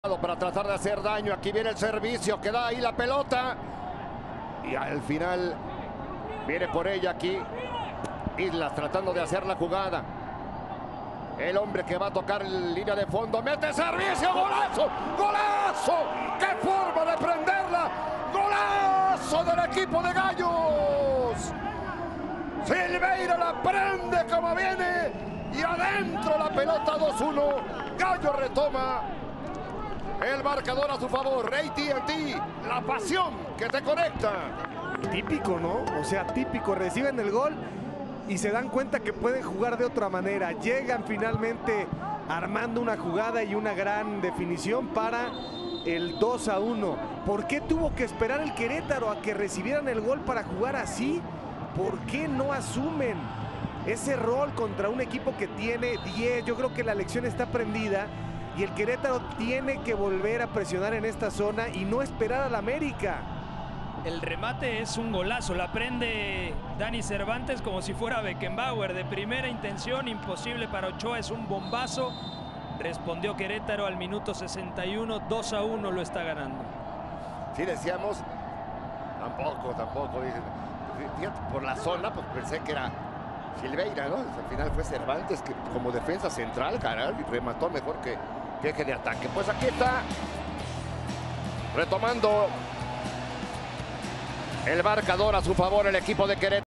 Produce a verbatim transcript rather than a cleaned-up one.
Para tratar de hacer daño. Aquí viene el servicio que da ahí la pelota y al final viene por ella aquí Islas tratando de hacer la jugada. El hombre que va a tocar en línea de fondo mete servicio, golazo, golazo, qué forma de prenderla, golazo del equipo de Gallos. Silveira la prende como viene y adentro la pelota. Dos uno. Gallo retoma el marcador a su favor. A T and T, la pasión que te conecta. Típico, ¿no? O sea, típico. Reciben el gol y se dan cuenta que pueden jugar de otra manera. Llegan finalmente armando una jugada y una gran definición para el dos a uno. ¿Por qué tuvo que esperar el Querétaro a que recibieran el gol para jugar así? ¿Por qué no asumen ese rol contra un equipo que tiene diez? Yo creo que la lección está aprendida. Y el Querétaro tiene que volver a presionar en esta zona y no esperar al América. El remate es un golazo, la prende Dani Cervantes como si fuera Beckenbauer. De primera intención, imposible para Ochoa, es un bombazo. Respondió Querétaro al minuto sesenta y uno, dos a uno lo está ganando. Sí, decíamos, tampoco, tampoco. Fíjate, por la zona, pues pensé que era Silveira, ¿no? Al final fue Cervantes que como defensa central, caray, remató mejor que, que eje de ataque. Pues aquí está retomando el marcador a su favor el equipo de Querétaro.